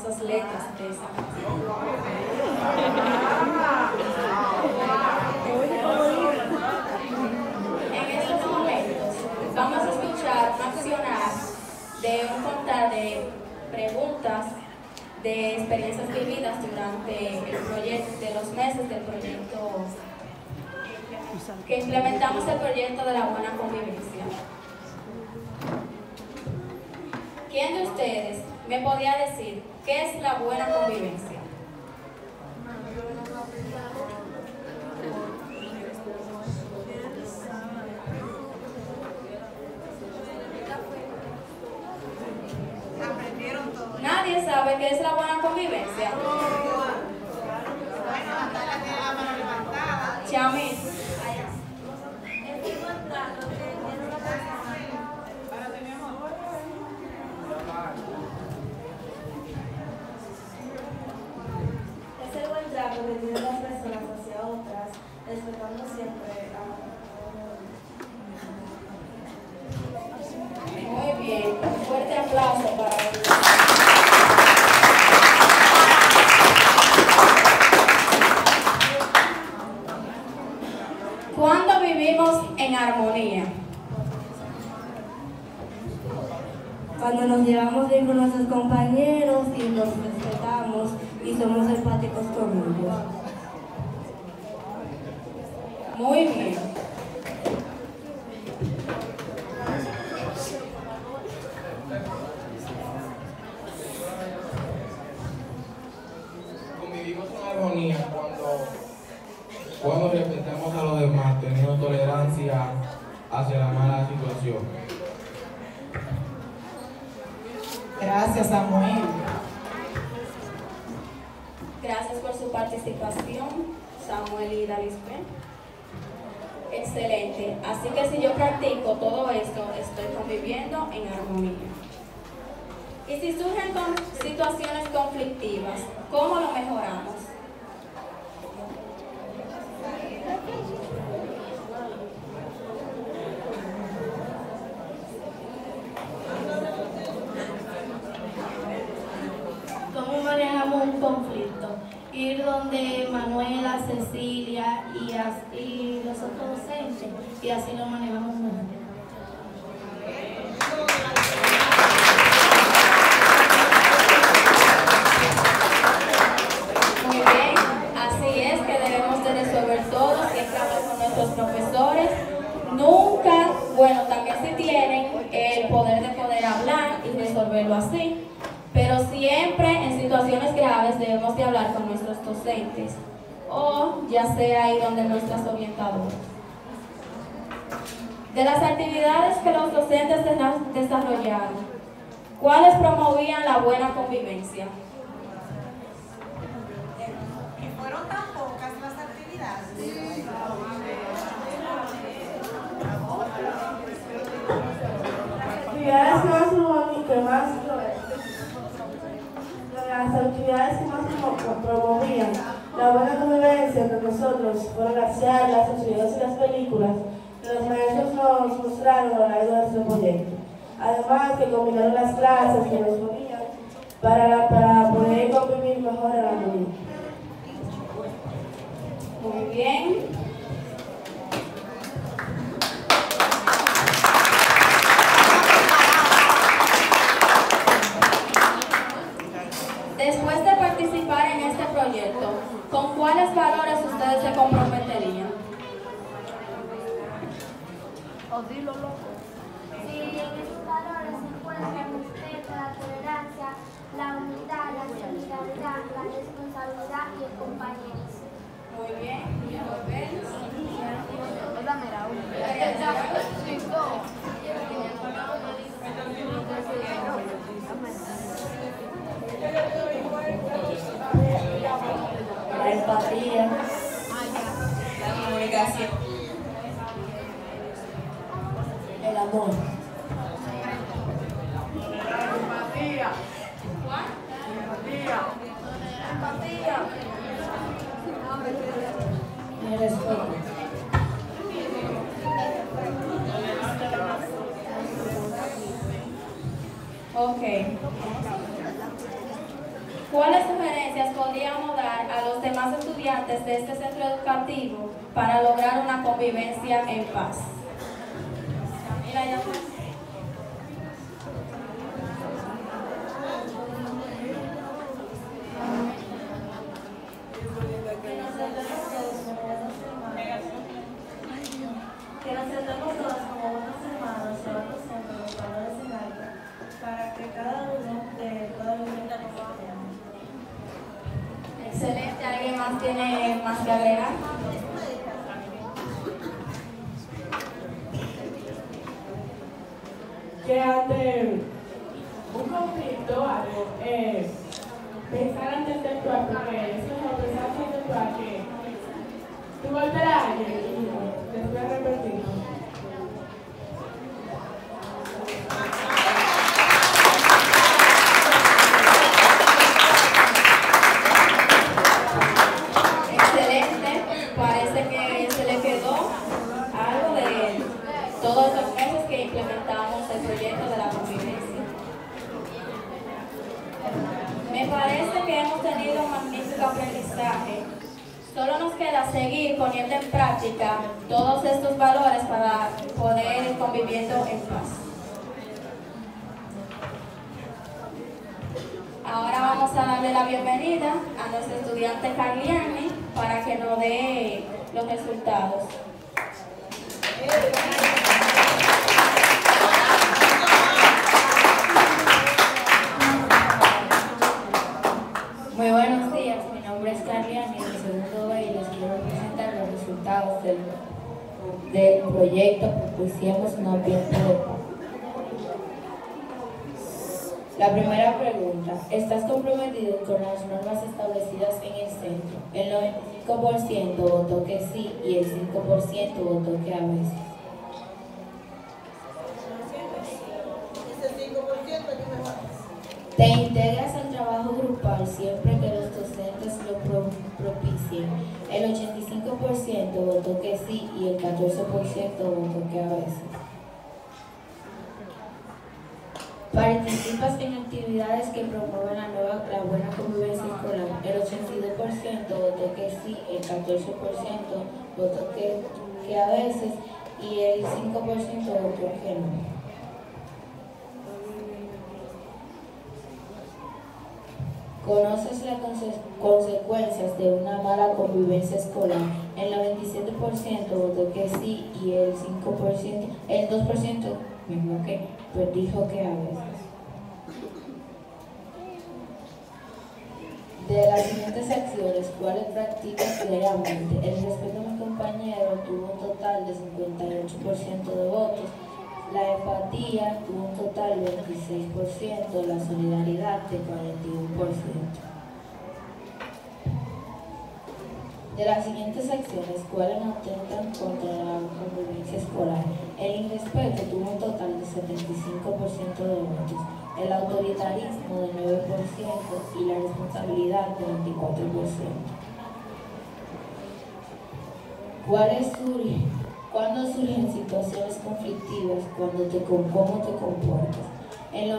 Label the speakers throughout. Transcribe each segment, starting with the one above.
Speaker 1: famosas letras de esa canción. En estos momentos vamos a escuchar un accionar de un contar de preguntas de experiencias vividas durante el proyecto, de los meses del proyecto que implementamos el proyecto de la buena convivencia. ¿Quién de ustedes me podría decir qué es la buena convivencia? ¿Nadie sabe qué es la buena convivencia? Chami.
Speaker 2: Es el buen trato que tienen las personas hacia otras, respetando siempre a...
Speaker 1: Muy bien, un fuerte aplauso para ellos. ¿Cuándo vivimos en armonía?
Speaker 2: Cuando nos llevamos bien con nuestros compañeros y nos respetamos y somos empáticos con ellos.
Speaker 1: Muy bien.
Speaker 3: Convivimos en armonía cuando respetamos a los demás, teniendo tolerancia hacia la mala situación.
Speaker 4: Gracias, Samuel.
Speaker 1: Gracias por su participación, Samuel y Dalispe. Excelente. Así que si yo practico todo esto, estoy conviviendo en armonía. Y si surgen situaciones conflictivas, ¿cómo lo mejoramos?
Speaker 2: ¿Cómo manejamos un conflicto? Ir donde Manuela, Cecilia y los otros docentes y así lo manejamos mejor.
Speaker 1: Muy bien, así es que debemos de resolver todo, siempre hablar con nuestros profesores. Nunca, bueno, también si tienen el poder de poder hablar y resolverlo así, pero siempre en situaciones graves debemos de hablar con nuestros docentes o ya sea ahí donde nuestras orientadoras. De las actividades que los docentes desarrollaron, ¿cuáles promovían la buena convivencia?
Speaker 4: Y fueron tan pocas las actividades.
Speaker 2: Actividades las actividades que más promovían la buena convivencia entre nosotros fueron las charlas, los videos y las películas que los maestros nos mostraron a lo largo de nuestro proyecto. Además que combinaron las clases que nos ponían para poder convivir mejor en la comunidad.
Speaker 1: Muy bien. Después de participar en este proyecto, ¿con cuáles valores ustedes se comprometerían?
Speaker 5: Sí, en esos valores se encuentran el respeto, la tolerancia, la humildad, la solidaridad, la responsabilidad y el compañerismo.
Speaker 1: Muy bien. ¿Y Robert?
Speaker 2: La empatía,
Speaker 1: La comunicación.
Speaker 2: el amor.
Speaker 4: Empatía.
Speaker 1: ¿Cuál?
Speaker 4: Empatía.
Speaker 2: El respeto.
Speaker 1: Ok. ¿Cuáles sugerencias podríamos dar a los demás estudiantes de este centro educativo para lograr una convivencia en paz? Mira, ya pues.
Speaker 2: Que nos tratemos todos como buenos hermanos, llevando siempre los valores en alto, para que cada uno pueda vivir la necesidad.
Speaker 1: Excelente. ¿Alguien más tiene más que agregar?
Speaker 6: Que ante un conflicto o algo, pensar antes de actuar, porque eso es lo pensar antes de actuar, que tú golpeas a alguien y después repetirlo.
Speaker 1: Excelente. Parece que se le quedó algo de todos los meses que implementamos el proyecto de la convivencia. Me parece que hemos tenido un magnífico aprendizaje. Solo nos queda seguir poniendo en práctica todos estos valores para poder ir conviviendo en paz. Ahora vamos a darle la bienvenida a nuestro estudiante Carliani para que nos dé los resultados.
Speaker 7: Muy buenos días, mi nombre es Carliani y del segundo B y les quiero presentar los resultados del proyecto Propiciemos un ambiente de paz. La primera pregunta, ¿estás comprometido con las normas establecidas en el centro? El 95% votó que sí y el 5% votó que a veces. ¿Te integras al trabajo grupal siempre que los docentes lo propicien? El 85% votó que sí y el 14% votó que a veces. ¿Participas en actividades que promueven la buena convivencia escolar? El 82% votó que sí, el 14% votó que a veces y el 5% votó que no. ¿Conoces las consecuencias de una mala convivencia escolar? El 97% votó que sí y el 2% mismo que pues dijo que a veces. De las siguientes acciones, ¿cuáles practicas diariamente? El respeto a mi compañero tuvo un total de 58% de votos. La empatía tuvo un total de 26%, la solidaridad de 41%. De las siguientes acciones, ¿cuáles atentan contra la convivencia escolar? El irrespeto tuvo un total de 75% de votos, el autoritarismo de 9% y la responsabilidad de 24%. ¿Cuándo surgen situaciones conflictivas? ¿Cómo te comportas? El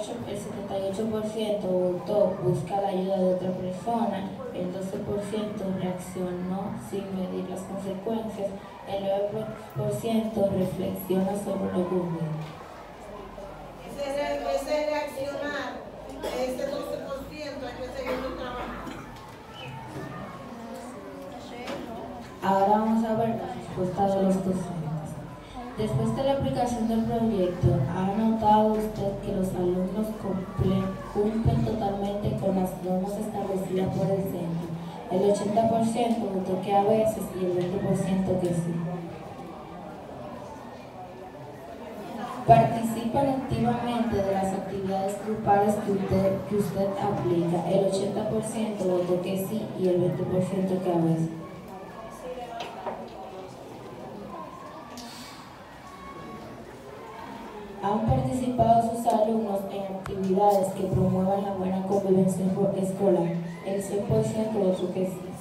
Speaker 7: 78% votó busca la ayuda de otra persona, el 12% reaccionó sin medir las consecuencias, el 9% reflexiona sobre lo ocurrido.
Speaker 4: Ese reaccionar, ese 12% hay que seguir trabajando.
Speaker 7: Ahora vamos a ver la respuesta de los docentes. Después de la aplicación del proyecto, ¿ha notado usted que los alumnos cumplen totalmente con las normas establecidas por el centro? El 80% votó que a veces y el 20% que sí. Participan activamente de las actividades grupales que usted aplica. El 80% votó que sí y el 20% que a veces. ¿Han participado sus alumnos en actividades que promuevan la buena convivencia escolar? El 100% votó que sí.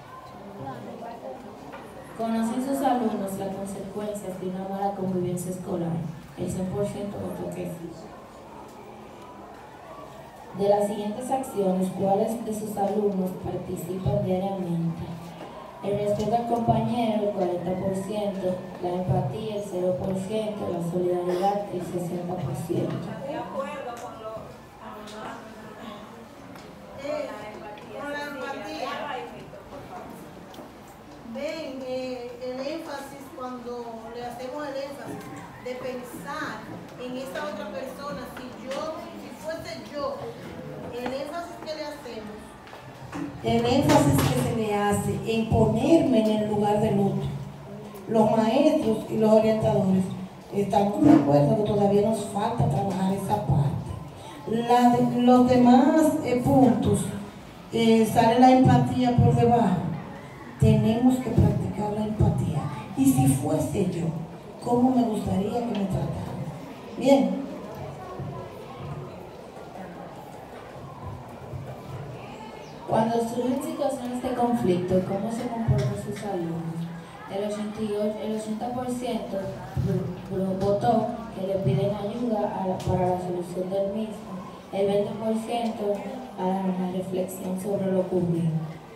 Speaker 7: ¿Conocen sus alumnos las consecuencias de una mala convivencia escolar? El 100% votó que sí. De las siguientes acciones, ¿cuáles de sus alumnos participan diariamente? El respeto al compañero, el 40%, la empatía, el 0%, la solidaridad, el 60%.
Speaker 4: De acuerdo con la empatía. Ven, el énfasis, cuando le hacemos el énfasis de pensar en esa otra persona, si fuese yo, el énfasis que le hacemos.
Speaker 8: El énfasis que se le hace en ponerme en el lugar del otro. Los maestros y los orientadores estamos de acuerdo que todavía nos falta trabajar esa parte. Los demás puntos, sale la empatía por debajo. Tenemos que practicar la empatía. Y si fuese yo, ¿cómo me gustaría que me trataran? Bien.
Speaker 7: Cuando surgen situaciones de conflicto, ¿cómo se comportan sus alumnos? El 80% votó que le piden ayuda para la solución del mismo. El 20% a la reflexión sobre lo ocurrido.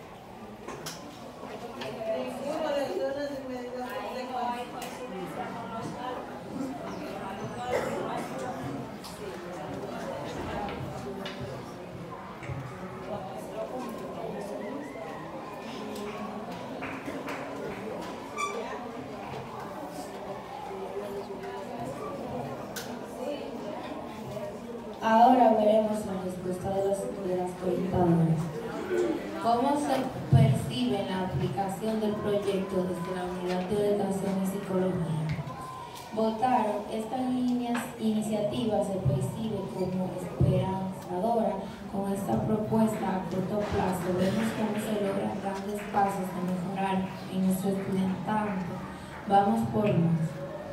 Speaker 7: Ahora veremos la respuesta de las orientadoras. ¿Cómo se percibe la aplicación del proyecto desde la Unidad de Educación y Psicología? Votaron, esta iniciativa se percibe como esperanzadora. Con esta propuesta a corto plazo vemos cómo se logran grandes pasos de mejorar en nuestro estudiantado. Vamos por más.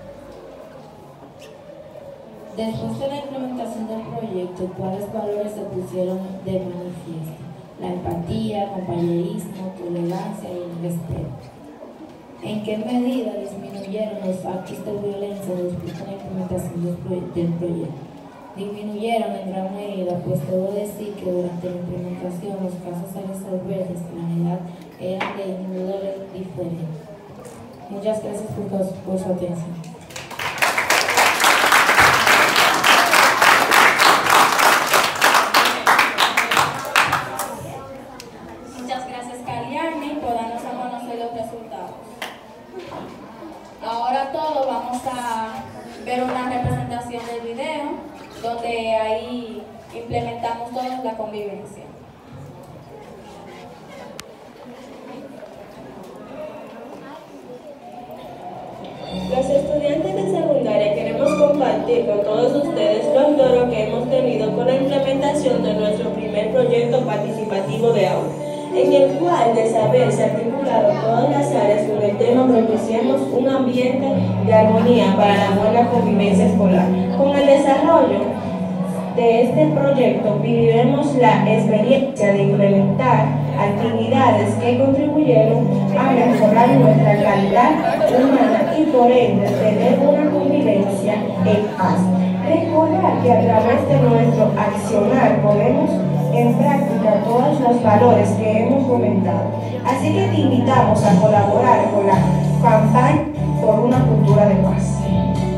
Speaker 7: Después de la implementación del proyecto, ¿cuáles valores se pusieron de manifiesto? La empatía, compañerismo, tolerancia y el respeto. ¿En qué medida disminuyeron los actos de violencia después de la implementación del proyecto? Disminuyeron en gran medida, pues debo decir que durante la implementación los casos a resolver desde la unidad eran de índole diferente. Muchas gracias por su atención.
Speaker 1: Ahora todos vamos a ver una representación del video donde ahí implementamos todos la convivencia.
Speaker 9: Los estudiantes de secundaria queremos compartir con todos ustedes los logros que hemos tenido con la implementación de nuestro primer proyecto participativo de aula, en el cual de saber se articularon todas las áreas con el tema propiciemos un ambiente de armonía para la buena convivencia escolar. Con el desarrollo de este proyecto viviremos la experiencia de implementar actividades que contribuyeron a mejorar nuestra calidad humana y por ende tener una convivencia en paz. Recordar que a través de nuestro accionar ponemos en práctica todos los valores que hemos comentado. Así que te invitamos a colaborar con la campaña por una cultura de paz.